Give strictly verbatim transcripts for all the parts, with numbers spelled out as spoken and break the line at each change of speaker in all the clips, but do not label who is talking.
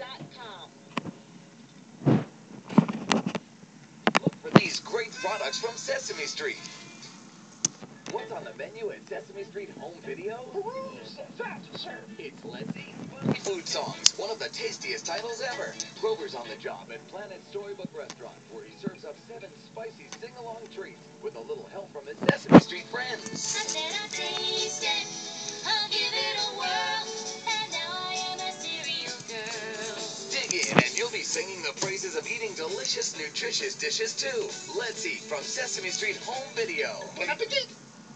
dot com.
Look for these great products from Sesame Street. What's on the menu at Sesame Street Home Video?
Who's that, sir?
It's Let's Eat Funny Food Songs, one of the tastiest titles ever. Grover's on the job at Planet Storybook Restaurant, where he serves up seven spicy sing-along treats with a little help from his Sesame Street friends.
I said I taste it, I'll give it a whirl, and now I am a cereal girl.
Dig in and you'll be singing the praises of eating delicious, nutritious dishes too. Let's Eat from Sesame Street Home Video.
Bon appetit!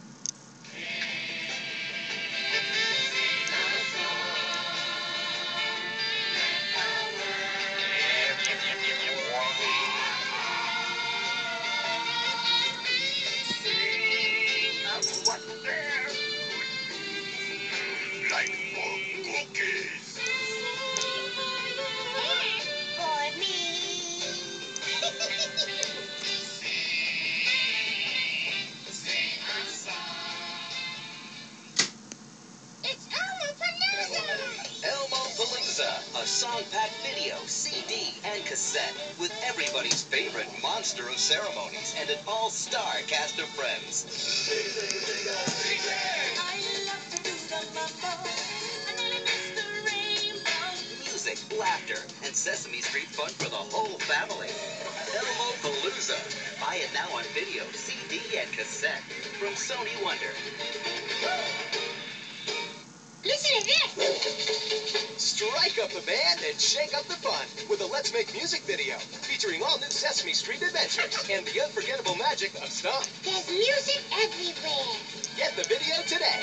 What there would be like more cookies.
For me. It's Elmo Palooza!
Elmo Palooza, a song-packed video, C D, and cassette with everybody's favorite monster of ceremonies and an all-star cast of friends.
I love to do the mambo. I nearly miss the rainbow.
Music, laughter, and Sesame Street fun for the whole family. Elmo Palooza. Buy it now on video, C D, and cassette from Sony Wonder.
Listen to this.
Strike up the band and shake up the fun with a Let's Make Music video featuring all new Sesame Street adventures and the unforgettable magic of Stomp.
There's music everywhere.
Get the video today.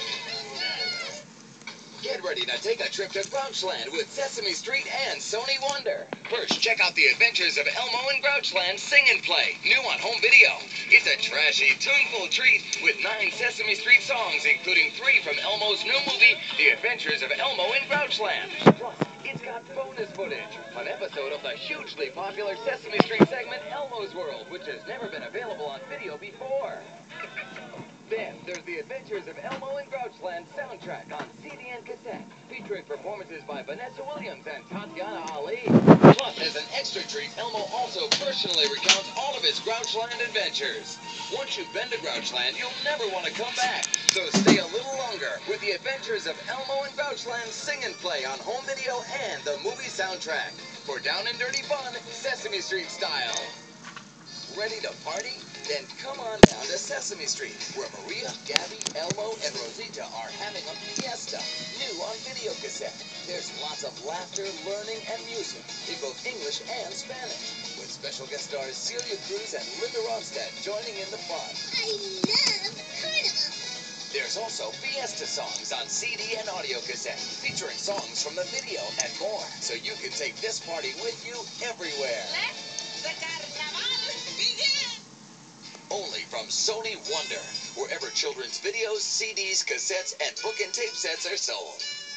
Get ready to take a trip to Grouchland with Sesame Street and Sony Wonder. First, check out the adventures of Elmo in Grouchland Sing and Play, new on home video. It's a trashy, tuneful treat with nine Sesame Street songs, including three from Elmo's new movie, The Adventures of Elmo in Grouchland. Plus, it's got bonus footage, an episode of the hugely popular Sesame Street segment Elmo's World, which has never been available on video before. Then, there's The Adventures of Elmo in Grouchland soundtrack on C D and cassette, featuring performances by Vanessa Williams and Tatiana Ali. Plus, as an extra treat, Elmo also personally recounts all of his Grouchland adventures. Once you've been to Grouchland, you'll never want to come back. So stay a little longer with The Adventures of Elmo in Grouchland Sing and Play on home video and the movie soundtrack. For down and dirty fun, Sesame Street style. Ready to party? Then come on down to Sesame Street, where Maria, Gabby, Elmo, and Rosita are having a fiesta, new on video cassette. There's lots of laughter, learning, and music in both English and Spanish, with special guest stars Celia Cruz and Linda Ronstadt joining in the fun.
I love carnival.
There's also fiesta songs on C D and audio cassette, featuring songs from the video and more, so you can take this party with you everywhere.
Let the carnaval begin!
Only from Sony Wonder, wherever children's videos, C Ds, cassettes, and book and tape sets are sold.